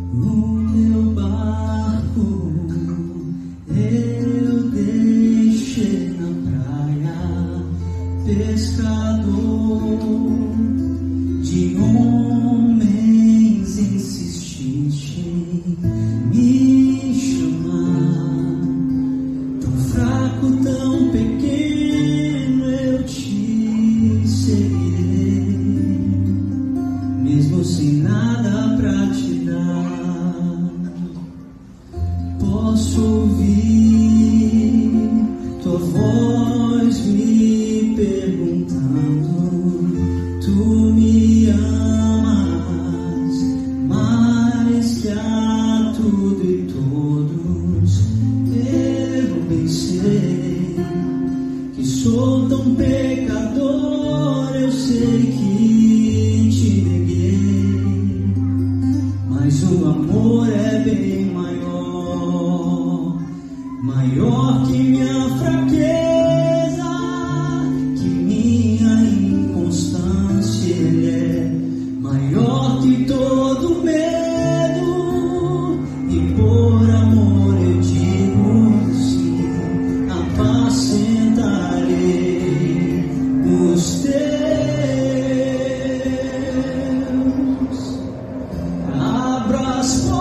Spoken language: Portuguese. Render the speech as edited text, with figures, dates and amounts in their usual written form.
No meu barco eu deixei na praia, pescador de homens insististe em me chamar. Tão fraco, tão pequeno, eu te seguirei, mesmo sem nada pra te dar. Posso ouvir tua voz me perguntando: tu me amas mais que a tudo e todos. Eu bem sei que sou tão pecador, eu sei que te neguei, mas o amor é bem maior, maior que minha fraqueza, que minha inconstância. Ele é maior que todo medo, e por amor eu digo sim, apacentarei os teus. Abra as portas